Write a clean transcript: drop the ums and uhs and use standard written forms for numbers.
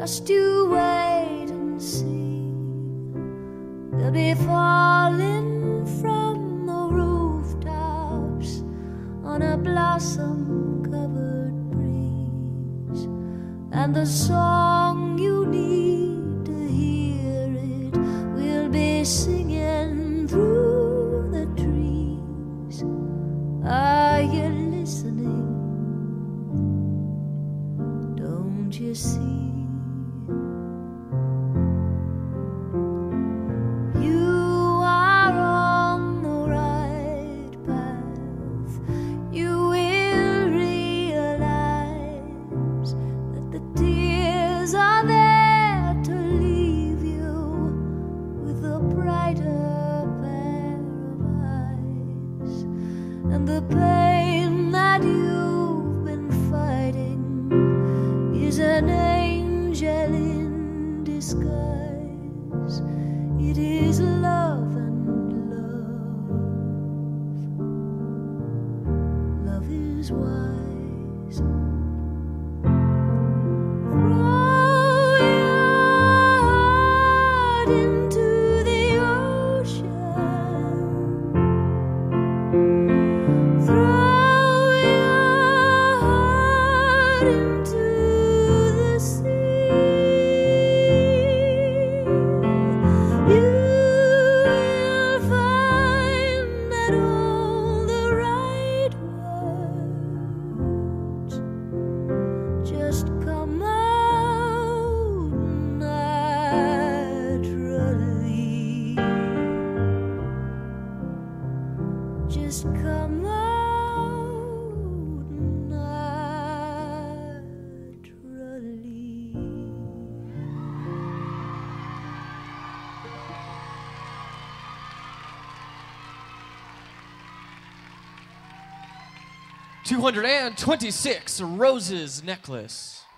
Just you wait and see. They'll be falling from the rooftops on a blossom-covered breeze, and the song you need to hear it will be singing through the trees. Are you listening? Don't you see? And the pain that you've been fighting is an angel in disguise. It is love, and love is wise. Throw your heart into the ocean. Just come out naturally. $226, Rose's Necklace.